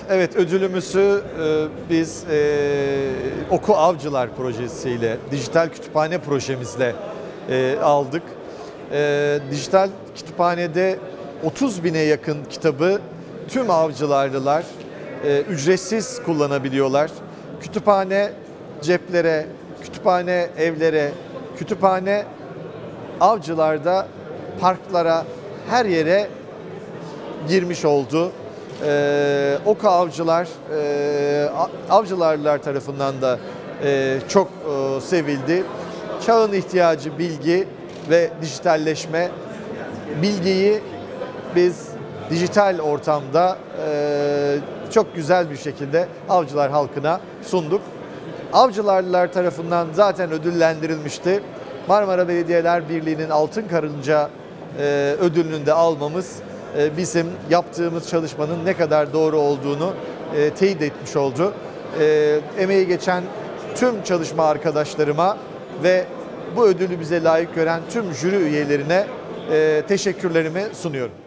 Evet, ödülümüzü biz Oku Avcılar projesiyle, dijital kütüphane projemizle aldık. Dijital kütüphanede 30 bine yakın kitabı tüm avcılarlılar ücretsiz kullanabiliyorlar. Kütüphane ceplere, kütüphane evlere, kütüphane avcılarda, parklara, her yere girmiş oldu. Oku Avcılar, avcılarlılar tarafından da çok sevildi. Çağın ihtiyacı bilgi ve dijitalleşme. Bilgiyi biz dijital ortamda çok güzel bir şekilde avcılar halkına sunduk. Avcılarlılar tarafından zaten ödüllendirilmişti. Marmara Belediyeler Birliği'nin Altın Karınca ödülünü de almamız bizim yaptığımız çalışmanın ne kadar doğru olduğunu teyit etmiş oldu. Emeği geçen tüm çalışma arkadaşlarıma ve bu ödülü bize layık gören tüm jüri üyelerine teşekkürlerimi sunuyorum.